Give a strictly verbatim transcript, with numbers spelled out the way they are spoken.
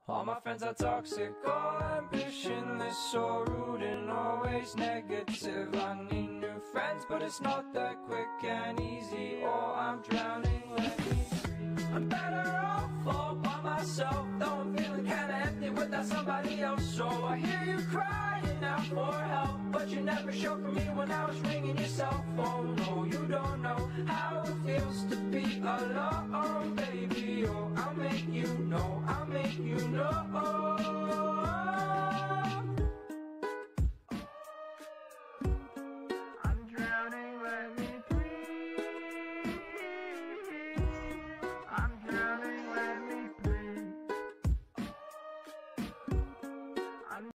All my friends are toxic, all ambitionless, so rude and always negative. I need new friends, but it's not that quick and easy, or I'm drowning